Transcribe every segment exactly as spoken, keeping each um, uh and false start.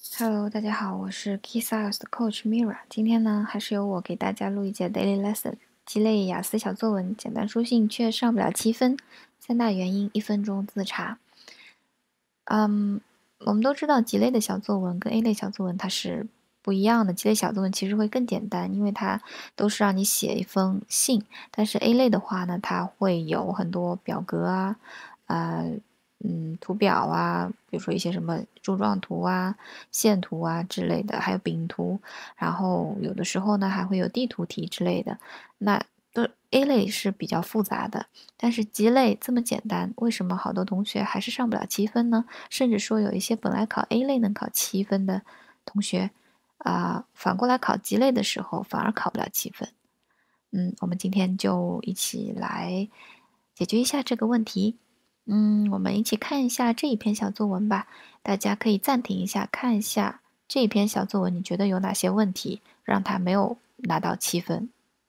Hello，大家好，我是 Key Sales 的 Coach Mira。今天呢，还是由我给大家录一节 Daily Lesson，鸡肋雅思小作文，简单书信却上不了七分，三大原因，一分钟自查。嗯，我们都知道鸡肋的小作文跟 A 类小作文它是不一样的。鸡肋小作文其实会更简单，因为它都是让你写一封信，但是 A 类的话呢，它会有很多表格啊，呃。嗯，图表啊，比如说一些什么柱状图啊、线图啊之类的，还有饼图，然后有的时候呢还会有地图题之类的。那都 A 类是比较复杂的，但是 G 类这么简单，为什么好多同学还是上不了七分呢？甚至说有一些本来考 A 类能考七分的同学，啊、呃，反过来考 G 类的时候反而考不了七分。嗯，我们今天就一起来解决一下这个问题。嗯，我们一起看一下这一篇小作文吧。大家可以暂停一下，看一下这一篇小作文，你觉得有哪些问题让他没有拿到七分？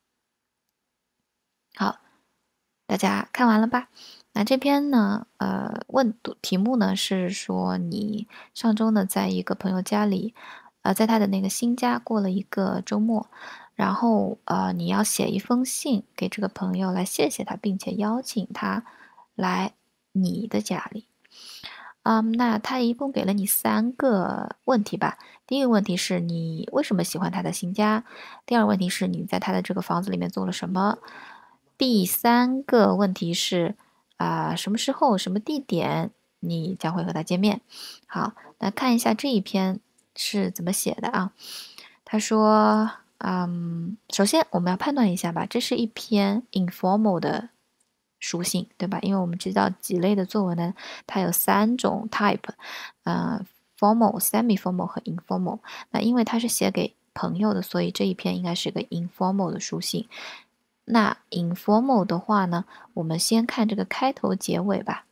好，大家看完了吧？那这篇呢，呃，问题目呢是说你上周呢在一个朋友家里，呃，在他的那个新家过了一个周末，然后呃你要写一封信给这个朋友来谢谢他，并且邀请他来你的家里。嗯，那他一共给了你三个问题吧。第一个问题是你为什么喜欢他的新家？第二个问题是你在他的这个房子里面做了什么？第三个问题是啊、什么时候、什么地点你将会和他见面？好，那看一下这一篇是怎么写的啊？他说，嗯，首先我们要判断一下吧，这是一篇 informal 的书信，对吧？因为我们知道几类的作文呢，它有三种 type，呃，formal、semi-formal 和 informal。那因为它是写给朋友的，所以这一篇应该是个 informal 的书信。那 informal 的话呢，我们先看这个开头结尾吧。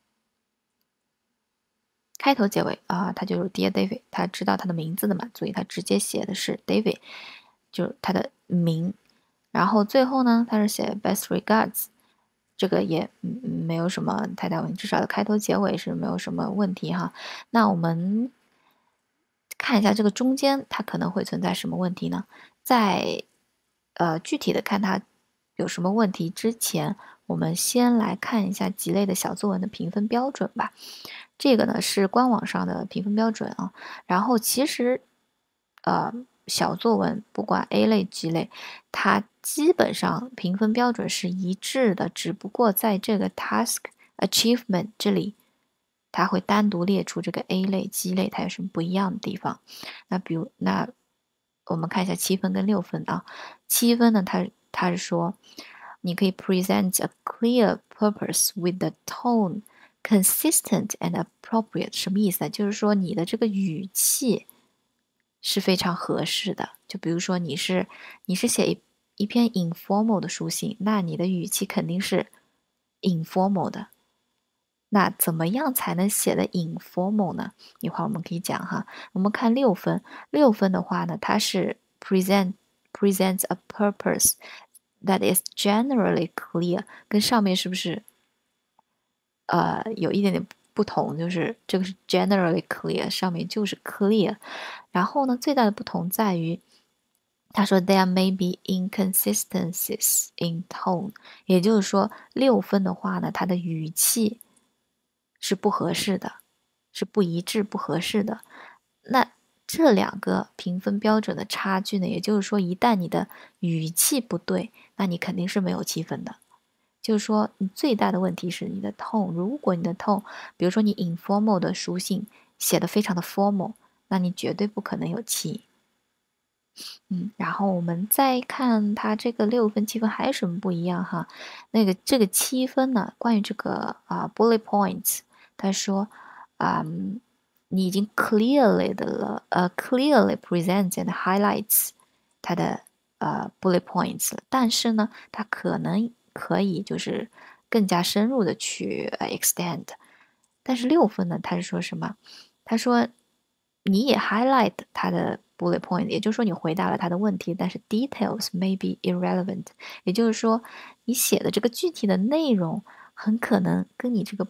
开头结尾啊，他就是 Dear David，他知道他的名字的嘛，所以他直接写的是 David，就是他的名。然后最后呢，他是写 Best regards，这个也没有什么太大问题，至少开头结尾是没有什么问题哈。那我们看一下这个中间它可能会存在什么问题呢？在呃具体的看它有什么问题之前，我们先来看一下几类的小作文的评分标准吧。这个呢是官网上的评分标准啊。然后其实呃小作文不管 A 类、G 类，它基本上评分标准是一致的，只不过在这个 task achievement 这里。它会单独列出这个 A 类、G 类，它有什么不一样的地方？那比如，那我们看一下七分跟六分啊。七分呢，它它是说，你可以 present a clear purpose with the tone consistent and appropriate，什么意思呢？就是说你的这个语气是非常合适的。就比如说你是你是写一一篇 informal 的书信，那你的语气肯定是 informal 的。那怎么样才能写的 informal 呢？一会儿我们可以讲哈。我们看六分，六分的话呢，它是 present presents a purpose that is generally clear，跟上面是不是呃有一点点不同？就是这个是 generally clear，上面就是 clear。然后呢，最大的不同在于。他说：“There may be inconsistencies in tone，也就是说，六分的话呢，它的语气是不合适的，是不一致、不合适的。那这两个评分标准的差距呢，也就是说，一旦你的语气不对，那你肯定是没有七分的。就是说，你最大的问题是你的 tone。如果你的 tone，比如说你 informal 的书信写的非常的 formal，那你绝对不可能有七。嗯，然后我们再看它这个六分、七分还有什么不一样哈？那个这个七分呢，关于这个啊、bullet points，他说啊、嗯你已经 clearly 的了，呃，clearly presents and highlights 它的呃 bullet points 了，但是呢，它可能可以就是更加深入的去呃 extend，但是六分呢，他是说什么？他说你也 highlight 它的 bullet point，也就是说你回答了他的问题，但是 details may be irrelevant，也就是说你写的这个具体的内容很可能跟你这个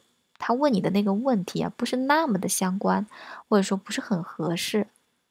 他问你的那个问题啊，不是那么的相关，或者说不是很合适。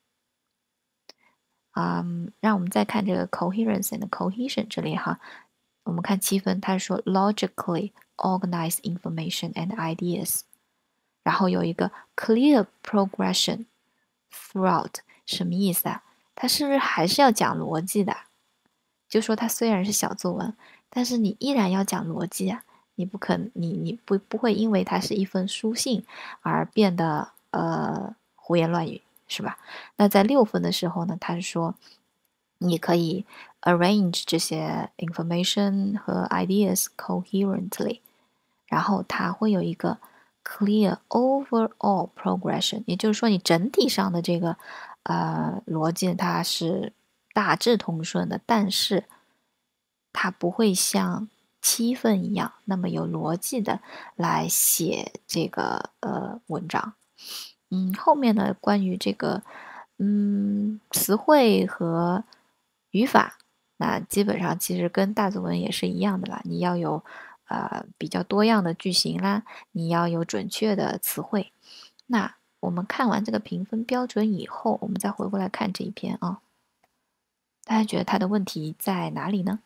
啊、嗯，让我们再看这个 coherence and cohesion 这里哈，我们看七分，他说 logically organize information and ideas，然后有一个 clear progression throughout，什么意思啊？他是不是还是要讲逻辑的？就说它虽然是小作文，但是你依然要讲逻辑啊，你不可你你不不会因为它是一封书信而变得呃胡言乱语，是吧？那在六分的时候呢，他是说你可以 arrange 这些 information 和 ideas coherently，然后它会有一个 clear overall progression，也就是说你整体上的这个呃逻辑它是大致通顺的，但是它不会像七份一样那么有逻辑的来写这个呃文章。嗯，后面呢关于这个嗯词汇和语法，那基本上其实跟大作文也是一样的啦，你要有呃比较多样的句型啦，你要有准确的词汇。那我们看完这个评分标准以后，我们再回过来看这一篇啊，大家觉得它的问题在哪里呢？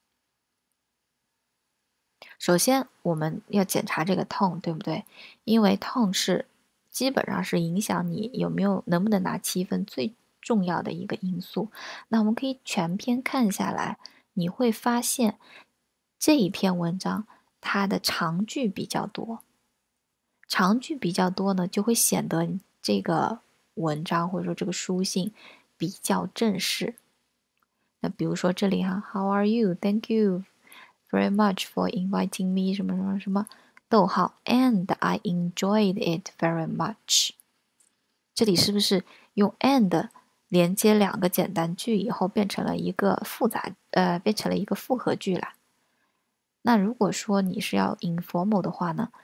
首先，我们要检查这个 tone，对不对？因为 tone 是基本上是影响你有没有能不能拿七分最重要的一个因素。那我们可以全篇看下来，你会发现这一篇文章它的长句比较多，长句比较多呢，就会显得这个文章或者说这个书信比较正式。那比如说这里哈，How are you? Thank you very much for inviting me 什么什么什么，逗号 and I enjoyed it very much。这里是不是用 and 连接两个简单句以后变成了一个复杂呃变成了一个复合句啦？那如果说你是要 informal 的话呢，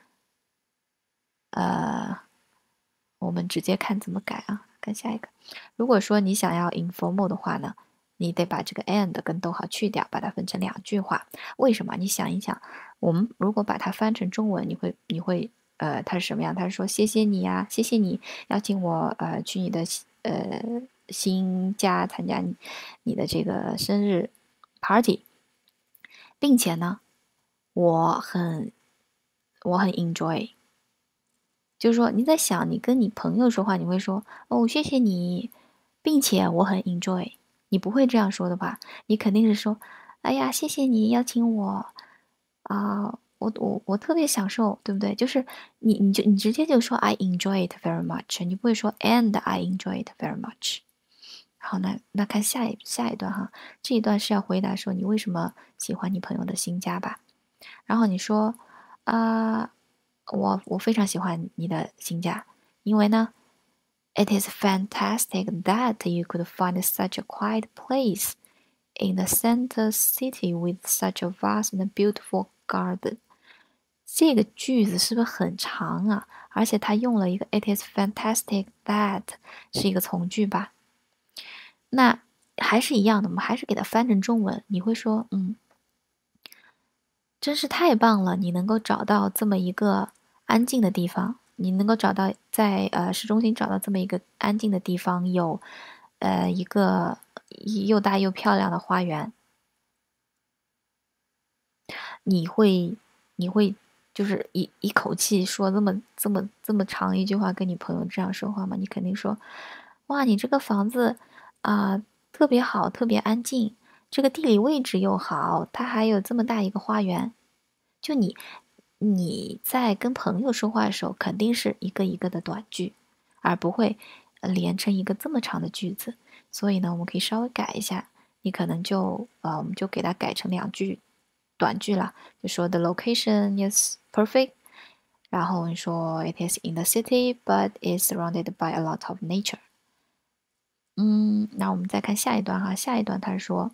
呃，我们直接看怎么改啊，看下一个。如果说你想要 informal 的话呢，你得把这个 and 跟逗号去掉，把它分成两句话。为什么？你想一想，我们如果把它翻成中文，你会你会呃，它是什么样？它是说谢谢你呀、谢谢你邀请我呃去你的呃新家参加你你的这个生日 party，并且呢，我很我很 enjoy。就是说你在想你跟你朋友说话，你会说哦谢谢你，并且我很 enjoy，你不会这样说的吧？你肯定是说，哎呀谢谢你邀请我啊、我我我特别享受，对不对？就是你你就你直接就说 I enjoy it very much，你不会说 and I enjoy it very much。好，那那看下一下一段哈，这一段是要回答说你为什么喜欢你朋友的新家吧？然后你说啊、我我非常喜欢你的新家，因为呢，it is fantastic that you could find such a quiet place in the center city with such a vast and beautiful garden。这个句子是不是很长啊？而且它用了一个 it is fantastic that 是一个从句吧？那还是一样的，我们还是给它翻成中文，你会说，嗯，真是太棒了！你能够找到这么一个安静的地方，你能够找到在呃市中心找到这么一个安静的地方，有呃一个又大又漂亮的花园，你会你会就是一一口气说这么这么这么长一句话跟你朋友这样说话吗？你肯定说，哇，你这个房子啊，特别好，特别安静，这个地理位置又好，它还有这么大一个花园。就你你在跟朋友说话的时候，肯定是一个一个的短句，而不会呃连成一个这么长的句子。所以呢，我们可以稍微改一下，你可能就呃，我们就给它改成两句短句了，就说 The location is perfect，然后你说 It is in the city but is surrounded by a lot of nature。嗯，那我们再看下一段哈，下一段他是说。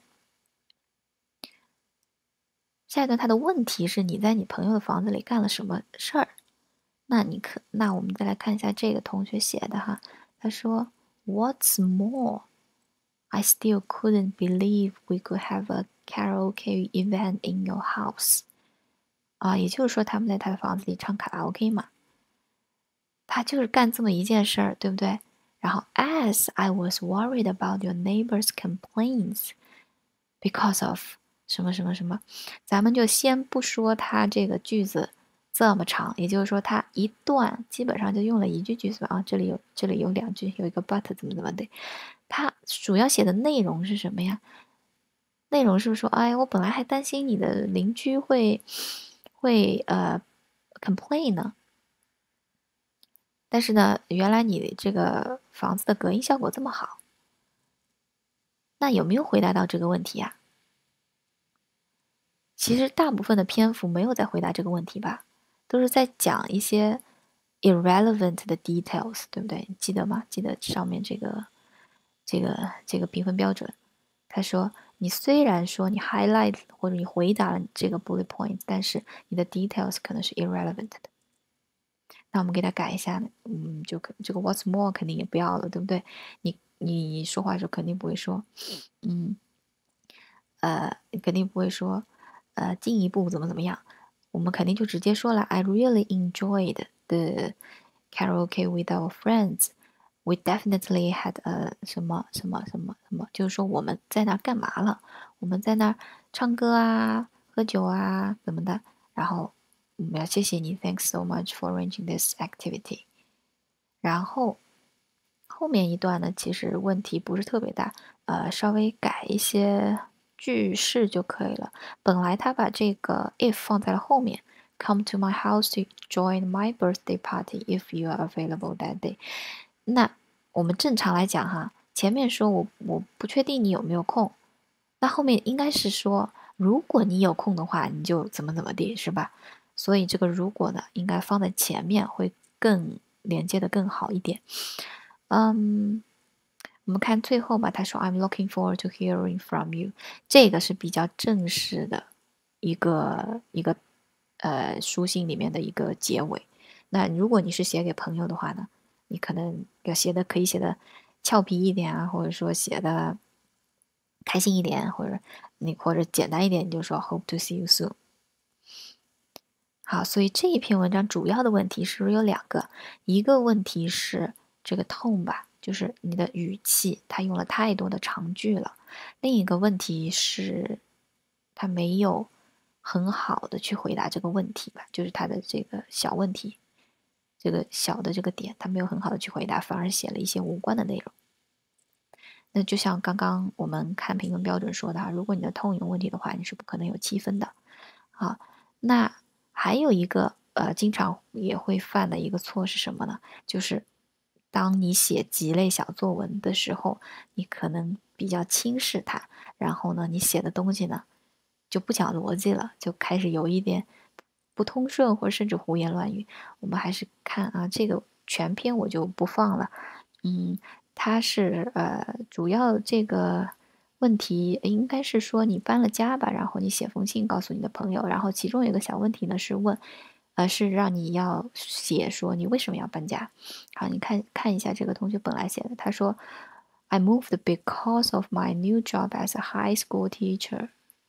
下一段他的问题是你在你朋友的房子里干了什么事儿？那你可那我们再来看一下这个同学写的哈，他说 What's more, I still couldn't believe we could have a karaoke event in your house。 啊，也就是说他们在他的房子里唱卡拉 OK 嘛，他就是干这么一件事儿，对不对？然后，as I was worried about your neighbors' complaints because of 什么什么什么，咱们就先不说他这个句子这么长，也就是说他一段基本上就用了一句句子啊，这里有这里有两句，有一个 but 怎么怎么的，他主要写的内容是什么呀？内容是不是说，哎，我本来还担心你的邻居会会呃 complain 呢，但是呢，原来你这个房子的隔音效果这么好，那有没有回答到这个问题呀？其实大部分的篇幅没有在回答这个问题吧，都是在讲一些 irrelevant 的 details，对不对？记得吗？记得上面这个这个这个评分标准。他说，你虽然说你 highlight 或者你回答了这个 bullet point，但是你的 details 可能是 irrelevant 的。那我们给他改一下，嗯，就可这个 what's more 肯定也不要了，对不对？你你说话的时候肯定不会说，嗯，呃，肯定不会说，呃，进一步怎么怎么样，我们肯定就直接说了，I really enjoyed the karaoke with our friends. We definitely had a 什么什么什么什么，就是说我们在那儿干嘛了？我们在那儿唱歌啊，喝酒啊，怎么的？然后我们要谢谢你，Thanks so much for arranging this activity。然后后面一段呢，其实问题不是特别大，呃，稍微改一些句式就可以了。本来他把这个 if 放在了后面，Come to my house to join my birthday party if you are available that day。那我们正常来讲哈，前面说我我不确定你有没有空，那后面应该是说如果你有空的话，你就怎么怎么地，是吧？所以这个如果呢，应该放在前面会更连接的更好一点。嗯，我们看最后吧，他说 "I'm looking forward to hearing from you"，这个是比较正式的一个一个呃书信里面的一个结尾。那如果你是写给朋友的话呢，你可能要写的可以写的俏皮一点啊，或者说写的开心一点，或者你或者简单一点，你就说 "Hope to see you soon"。好，所以这一篇文章主要的问题是不是有两个？一个问题是这个 tone 吧，就是你的语气，它用了太多的长句了。另一个问题是，他没有很好的去回答这个问题吧，就是他的这个小问题，这个小的这个点，他没有很好的去回答，反而写了一些无关的内容。那就像刚刚我们看评分标准说的，如果你的 tone 有问题的话，你是不可能有七分的。好，那还有一个呃，经常也会犯的一个错是什么呢？就是当你写几类小作文的时候，你可能比较轻视它，然后呢，你写的东西呢就不讲逻辑了，就开始有一点不通顺，或者甚至胡言乱语。我们还是看啊，这个全篇我就不放了。嗯，它是呃，主要这个问题应该是说你搬了家吧，然后你写封信告诉你的朋友，然后其中有一个小问题呢是问，呃，是让你要写说你为什么要搬家。好，你看看一下这个同学本来写的，他说，I moved because of my new job as a high school teacher。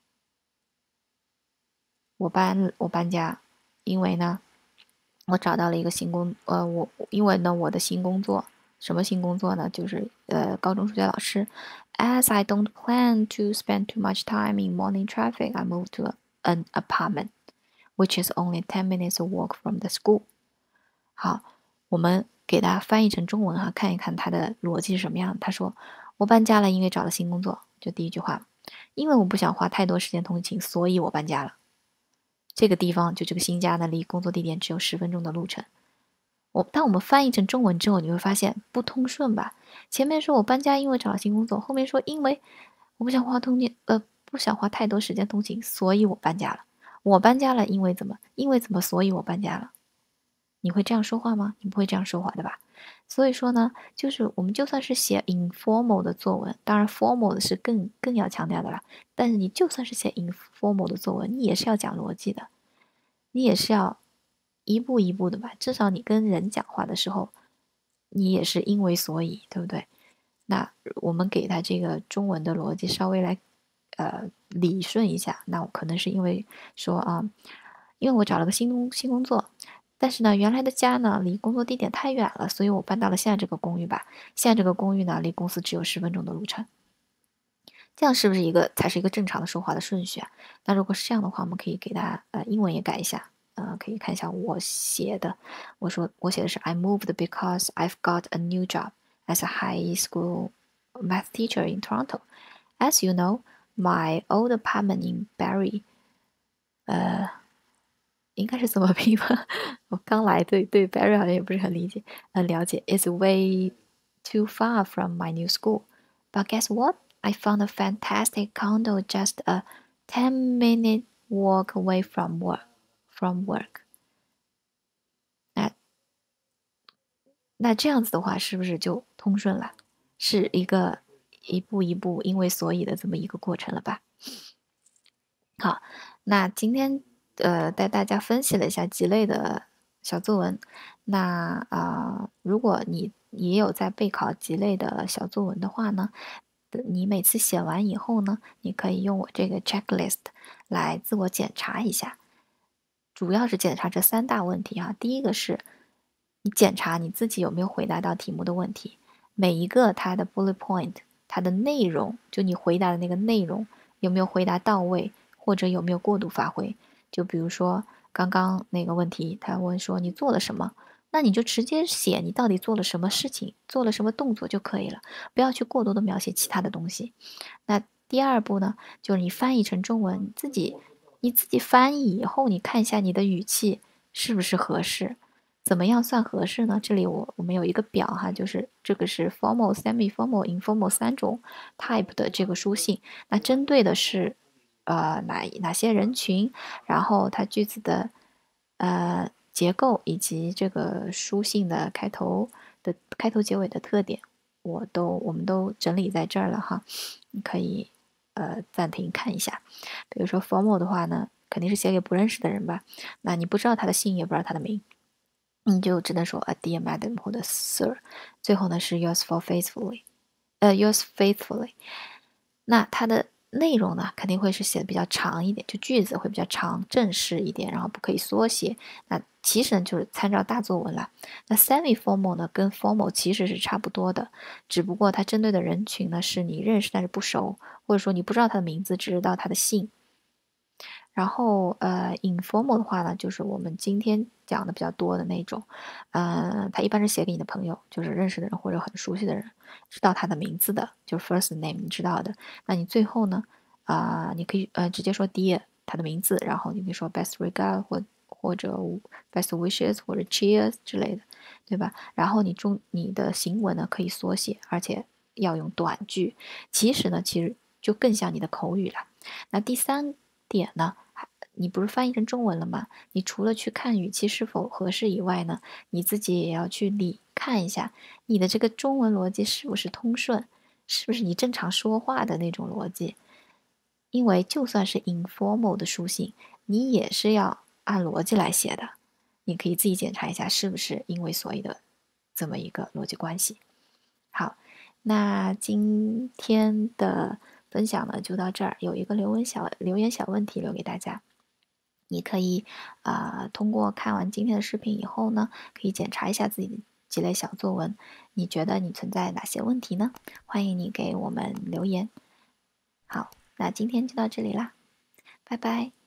我搬我搬家，因为呢，我找到了一个新工，呃，我因为呢我的新工作，什么新工作呢？就是呃高中数学老师。As I don't plan to spend too much time in morning traffic, I moved to an apartment, which is only ten minutes walk from the school。好，我们给它翻译成中文哈，看一看它的逻辑是什么样。他说我搬家了，因为找了新工作。就第一句话，因为我不想花太多时间通勤，所以我搬家了。这个地方就这个新家呢，离工作地点只有十分钟的路程。我当我们翻译成中文之后，你会发现不通顺吧？前面说我搬家因为找了新工作，后面说因为我不想花通勤，呃，不想花太多时间通勤，所以我搬家了。我搬家了，因为怎么？因为怎么？所以我搬家了。你会这样说话吗？你不会这样说话的吧？所以说呢，就是我们就算是写 informal 的作文，当然 formal 的是更更要强调的啦。但是你就算是写 informal 的作文，你也是要讲逻辑的，你也是要一步一步的吧。至少你跟人讲话的时候，你也是因为所以，对不对？那我们给他这个中文的逻辑稍微来呃理顺一下，那我可能是因为说啊。 因为我找了个新工新工作，但是呢，原来的家呢离工作地点太远了，所以我搬到了现在这个公寓吧。现在这个公寓呢，离公司只有十分钟的路程。这样是不是一个才是一个正常的说话的顺序啊？那如果是这样的话，我们可以给大家呃英文也改一下，呃，可以看一下我写的。我说我写的是 I moved because I've got a new job as a high school math teacher in Toronto. As you know, my old apartment in Barrie，呃，应该是怎么拼吧？我刚来，对对，Barrie 好像也不是很理解，呃，了解。It's way too far from my new school. But guess what? I found a fantastic condo just a ten minute walk away from work. From work. 那那这样子的话，是不是就通顺了？是一个一步一步因为所以的这么一个过程了吧？好，那今天呃带大家分析了一下鸡肋的小作文。那啊、呃如果你也有在备考鸡肋的小作文的话呢，你每次写完以后呢，你可以用我这个 checklist 来自我检查一下，主要是检查这三大问题啊。第一个是你检查你自己有没有回答到题目的问题，每一个它的 bullet point，它的内容，就你回答的那个内容有没有回答到位，或者有没有过度发挥。就比如说刚刚那个问题，他问说你做了什么，那你就直接写你到底做了什么事情，做了什么动作就可以了，不要去过多的描写其他的东西。那第二步呢，就是你翻译成中文，自己你自己翻译以后，你看一下你的语气是不是合适。怎么样算合适呢？这里我我们有一个表哈，就是这个是 formal、semi-formal、informal 三种 type 的这个书信。那针对的是呃哪哪些人群，然后它句子的呃结构以及这个书信的开头的开头结尾的特点，我都我们都整理在这儿了哈，你可以呃暂停看一下。比如说 formal 的话呢，肯定是写给不认识的人吧，那你不知道他的姓，也不知道他的名。你就只能说 a dear madam 或者 sir，最后呢是 yours for faithfully，呃 yours faithfully。那它的内容呢肯定会是写的比较长一点，就句子会比较长，正式一点，然后不可以缩写。那其实呢就是参照大作文了。那 semi formal 呢跟 formal 其实是差不多的，只不过它针对的人群呢是你认识但是不熟，或者说你不知道他的名字，只知道他的姓。然后呃，informal 的话呢，就是我们今天讲的比较多的那种，呃，他一般是写给你的朋友，就是认识的人或者很熟悉的人，知道他的名字的，就是 first name 你知道的。那你最后呢，啊、你可以呃直接说 dear 他的名字，然后你可以说 best regard 或或者 best wishes 或者 cheers 之类的，对吧？然后你中你的行文呢可以缩写，而且要用短句。其实呢，其实就更像你的口语了。那第三点呢，你不是翻译成中文了吗？你除了去看语气是否合适以外呢，你自己也要去理看一下你的这个中文逻辑是不是通顺，是不是你正常说话的那种逻辑。因为就算是 informal 的书信，你也是要按逻辑来写的。你可以自己检查一下是不是因为所以的这么一个逻辑关系。好，那今天的分享呢就到这儿，有一个留言小留言小问题留给大家。你可以啊、呃通过看完今天的视频以后呢，可以检查一下自己的几类小作文，你觉得你存在哪些问题呢？欢迎你给我们留言。好，那今天就到这里啦，拜拜。